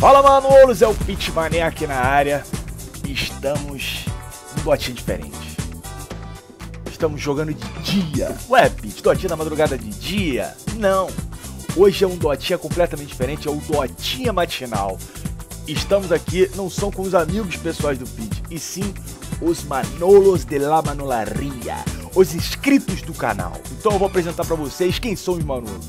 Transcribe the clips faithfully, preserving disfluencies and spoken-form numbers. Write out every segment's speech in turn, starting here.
Fala, Manolos, é o Pitmané aqui na área. Estamos num dotinha diferente. Estamos jogando de dia. Ué, Pit, dotinha da madrugada de dia? Não. Hoje é um dotinha completamente diferente, é o dotinha matinal. Estamos aqui, não são com os amigos pessoais do Pit, e sim os Manolos de la Manolaria, os inscritos do canal. Então eu vou apresentar pra vocês quem são os Manolos.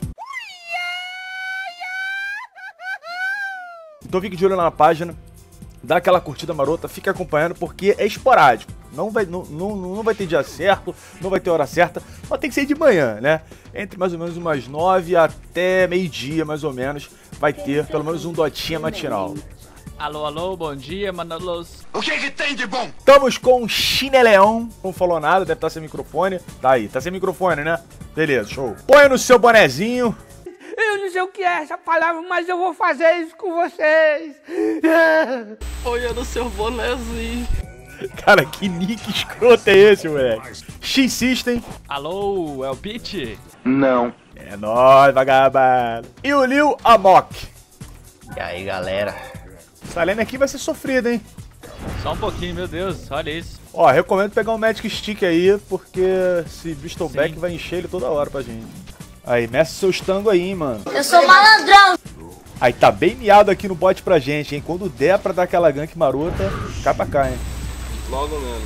Então fique de olho na página, dá aquela curtida marota, fique acompanhando porque é esporádico. Não vai, não, não, não vai ter dia certo, não vai ter hora certa, mas tem que ser de manhã, né? Entre mais ou menos umas nove até meio-dia, mais ou menos, vai ter pelo menos um dotinha matinal. Alô, alô, bom dia, Manolos. O que que tem de bom? Estamos com o Chineleão, não falou nada, deve estar sem microfone. Tá aí, tá sem microfone, né? Beleza, show. Põe no seu bonezinho. Eu não sei o que é essa palavra, mas eu vou fazer isso com vocês. Olha no seu bonezinho. Cara, que nick escroto é esse, moleque? X-System. Alô, é o Pit? Não. É nóis, vagabundo. E o Lil Amok. E aí, galera? Essa lane aqui vai ser sofrida, hein? Só um pouquinho, meu Deus, olha isso. Ó, recomendo pegar um Magic Stick aí, porque esse Bristleback vai encher ele toda hora pra gente. Aí, mexe seus tangos aí, hein, mano. Eu sou malandrão. Aí, tá bem miado aqui no bot pra gente, hein? Quando der pra dar aquela gank marota, cai pra cá, hein? Logo menos.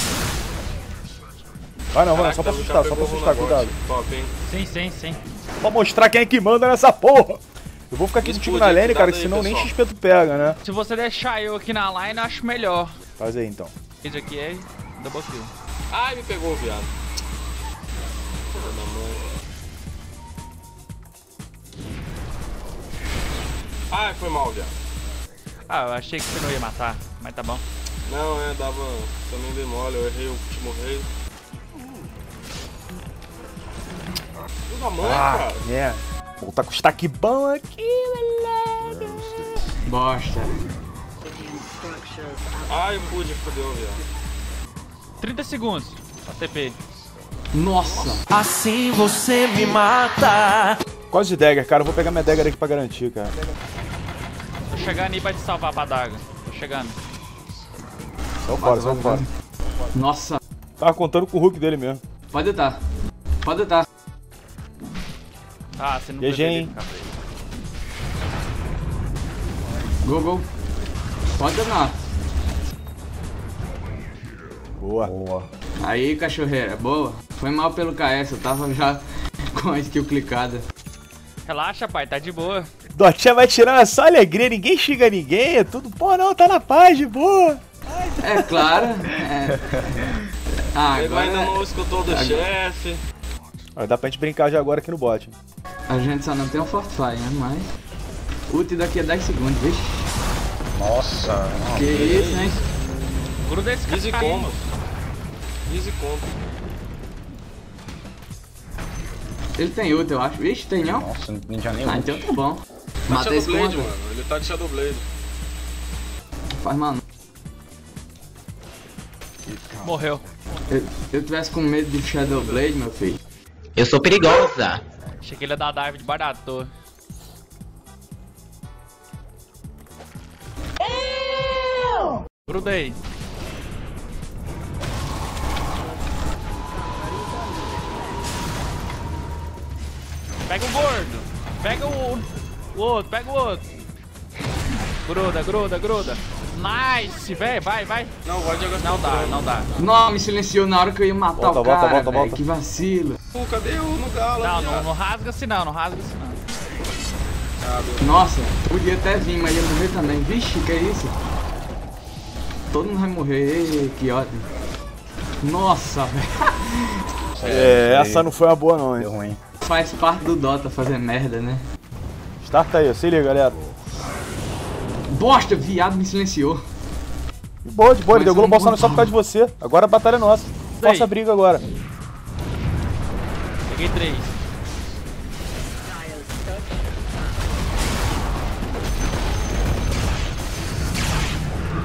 Vai não, vai não, só pra assustar, só pra assustar, cuidado. Top, hein? Sim, sim, sim. Pra mostrar quem é que manda nessa porra. Eu vou ficar aqui contigo na lane, cara, que senão nem X P tu pega, né? Se você deixar eu aqui na line, eu acho melhor. Faz aí, então. Esse aqui é double kill. Ai, me pegou o viado. Filha da mãe. Ai, foi mal, viado. Ah, eu achei que você não ia matar, mas tá bom. Não, é, dava também dei mole, eu errei o último rei. Filho da mãe, Ah, cara. é. Pô, tá com stack bom aqui, moleque. Bosta. Ai, eu pude, fodeu, viado. trinta segundos, A T P. Nossa. Assim você me mata. Quase de dagger, cara. Eu vou pegar minha dagger aqui pra garantir, cara. Tô chegando aí pra te salvar pra daga. Tô chegando. Só fora, só fora. Nossa. Tava contando com o hook dele mesmo. Pode deitar. Pode deitar. Ah, você não G G, deveria hein? ficar preso. Gol, gol. Pode deitar. Boa. Boa. Aí, cachorreira. Boa. Foi mal pelo K S. Eu tava já com a skill clicada. Relaxa, pai, tá de boa. Dotinha vai tirando essa alegria. Ninguém xinga ninguém. É tudo. Pô, não, tá na paz, de boa. É claro. É. Ah, Ele ainda agora não escutou do chefe. Ó, dá pra gente brincar já agora aqui no bot. a gente só não tem um Fortify, né? Mas ult daqui a dez segundos, vixe. Nossa. Que isso, hein? Gruda esse Easy cara. combo. Easy combo. Ele tem ult, eu acho. Vixe, tem não? Nossa, não tinha nem Ah, ult. então tá bom. Tá Matei esse Shadowblade, contra. mano. Ele tá de Shadowblade. Faz mano. Morreu. Eu, eu tivesse com medo de Shadowblade, meu filho. Eu sou perigosa. Achei que ele ia dar dive de barato. Gruda aí. Pega o gordo. Pega o, o outro, pega o outro. Gruda, gruda, gruda. Nice, velho, vai, vai. Não, vai jogar Não dá, não dá. Não, me silenciou na hora que eu ia matar Volta, o volta, cara, volta, velho. volta. Que vacilo. Pô, cadê o no galo? Não, viado? não, não rasga assim não, não rasga assim não. Nossa, podia até vir, mas ia morrer também. Vixe, que é isso? Todo mundo vai morrer. Ei, que ótimo. Nossa, velho. É, essa não foi uma boa não, Deu hein. ruim. Faz parte do Dota fazer merda, né? Starta aí, se liga, galera. Bosta, viado me silenciou. De boa, de boa, ele Mas deu é um bolsa só botão. por causa de você. Agora a batalha é nossa. Força a briga agora. Peguei três.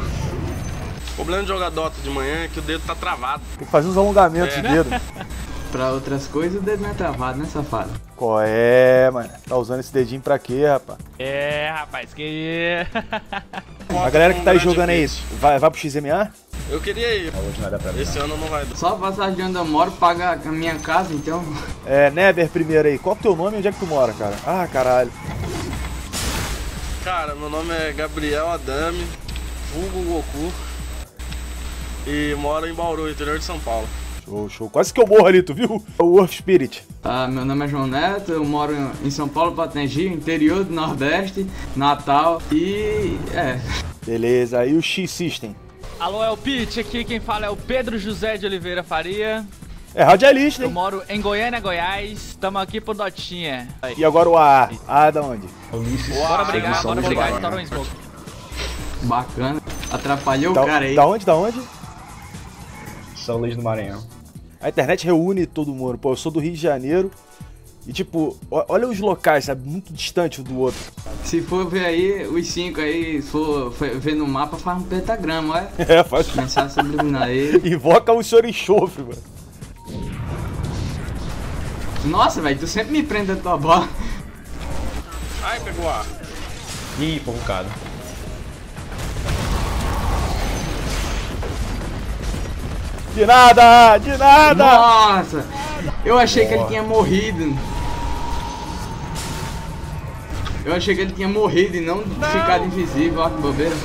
O problema de jogar Dota de manhã é que o dedo tá travado. Tem que fazer uns alongamentos É. de dedo. pra outras coisas, o dedo não é travado, né, safado? Qual é, mano? Tá usando esse dedinho pra quê, rapaz? É, rapaz, que... A galera que tá aí jogando aí, vai, vai pro X M A? Eu queria ir. Hoje não dá pra Esse ano não vai dar. Só a passagem de onde eu moro paga a minha casa, então. É, Neber primeiro aí. Qual é o teu nome e onde é que tu mora, cara? Ah, caralho. Cara, meu nome é Gabriel Adame, vulgo Goku. E moro em Bauru, interior de São Paulo. Show, show. Quase que eu morro ali, tu viu? O Earth Spirit. Ah, meu nome é João Neto, eu moro em São Paulo, Patengi, interior do Nordeste, Natal e... é... Beleza, aí o X-System. Alô, é o Pete, aqui quem fala é o Pedro José de Oliveira Faria. É radialista, Eu hein? moro em Goiânia, Goiás, tamo aqui pro Dotinha. E agora o A. A da onde? Bora brigar, bora brigar, estoura um smoke. Bacana. Atrapalhou Da, o cara aí. da onde? Da onde? São Luís do Maranhão. A internet reúne todo mundo. Pô, eu sou do Rio de Janeiro. E tipo, ó- olha os locais, sabe? Muito distante um do outro. Se for ver aí, os cinco aí, se for for ver no mapa, faz um pentagrama, olha. É, faz. Mensagem subliminar aí. Invoca o senhor enxofre, mano. Nossa, velho, tu sempre me prende a tua bola. Ai, pegou A. Ih, provocado. De nada! De nada! Nossa! Eu achei que ele tinha morrido. Eu achei que ele tinha morrido e não, ficado invisível, ó que bobeira.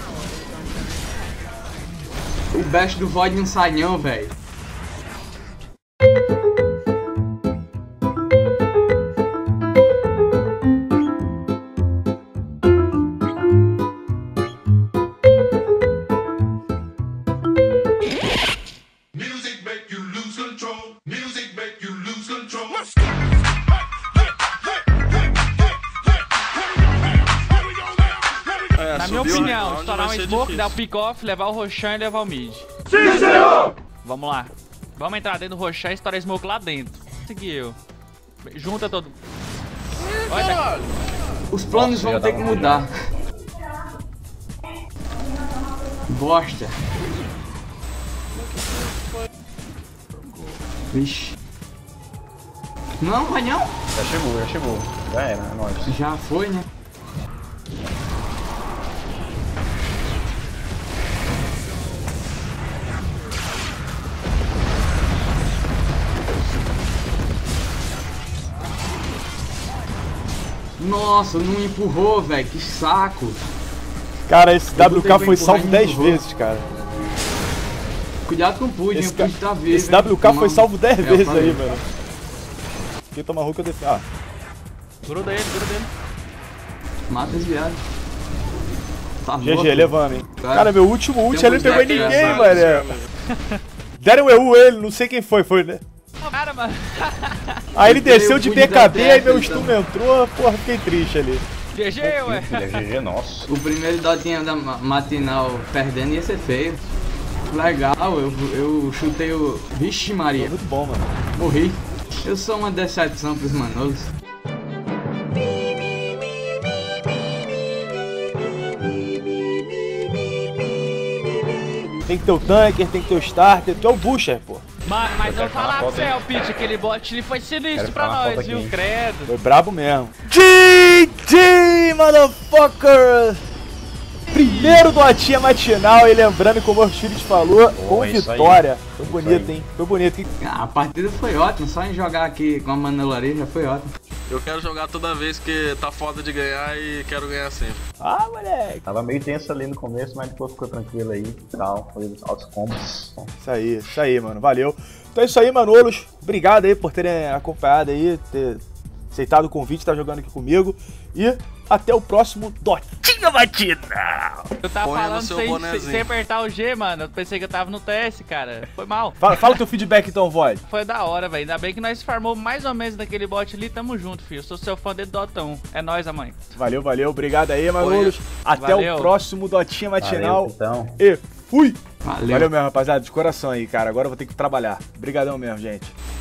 O bash do Void não sai não, velho. Music make you lose control. Music make you lose control. É, Na minha subir o opinião, round estourar um vai ser smoke, difícil. dar o pick-off, levar o Roshan e levar o mid. Sim, senhor! Vamos lá. Vamos entrar dentro do Roshan e estourar smoke lá dentro. Segui eu. Junta todo. Olha daqui. Os planos Nossa, vão já ter dá que uma mudar. Bosta. Vixe. Não, vai não. Já chegou, já chegou. Já era, é nóis. Já foi, né? Nossa, não empurrou, velho. Que saco. Cara, esse Eu W K botei foi pra salvo empurrar e dez empurrou. vezes, cara. Cuidado com o Pudim, Esse, o ca... Pudim tá vivo. esse hein? W K Tomar foi um- salvo dez É, eu vezes falei. aí, mano. Quem toma Hulk eu defendo. Ah, Gruda ele, gruda ele. Mata esse viado. Tá G G, morto. levando, hein. Cara, Cara, meu último ult tem ele um não pegou boneco ninguém, engraçado, mano. Deram E U ele, não sei quem foi, foi, né? Cara, mano. Aí ele Eu tenho desceu o de Pudim P da K B, aí Terra, meu então. stun entrou, porra, fiquei triste ali. G G, ué. Filha, G G, nossa. O primeiro dotinho da ma- matinal perdendo ia ser feio. Legal, eu, eu chutei o... Vixe Maria, Muito bom, mano. morri. Eu sou uma decepção pros manolos. Tem que ter o tanker, tem que ter o starter, tu é o Busher, pô. Mano, mas eu vou quero falar falar pra foto, você, hein? o Pete, aquele bot ele foi sinistro Quero pra falar nós, foto viu? aqui, hein? Credo. Foi brabo mesmo. G G, motherfucker! Primeiro dotinha matinal, e lembrando como o Spirit falou, com é isso aí. vitória. Foi Isso bonito, aí. hein? Foi bonito. Ah, a partida foi ótima, só em jogar aqui com a manolaria já foi ótimo. Eu quero jogar toda vez que tá foda de ganhar e quero ganhar sempre. Ah, moleque. Tava meio tenso ali no começo, mas depois ficou tranquilo aí e tal. Foi altos combos. Isso aí, isso aí, mano. Valeu. Então é isso aí, manolos. Obrigado aí por terem acompanhado aí, ter aceitado o convite, estar jogando aqui comigo. E até o próximo Dotinha Matinal. Eu tava Ponha no falando seu sem, bonezinho. sem apertar o G, mano. Eu pensei que eu tava no T S, cara. Foi mal. Fala, fala teu feedback então, Void. Foi da hora, velho. Ainda bem que nós farmou mais ou menos daquele bot ali. Tamo junto, filho. Eu sou seu fã de Dota um. É nóis, mãe. Valeu, valeu. Obrigado aí, manolos. Até Valeu. o próximo Dotinha Matinal. Valeu, então. E fui. Valeu. Valeu mesmo, rapaziada. De coração aí, cara. Agora eu vou ter que trabalhar. Obrigadão mesmo, gente.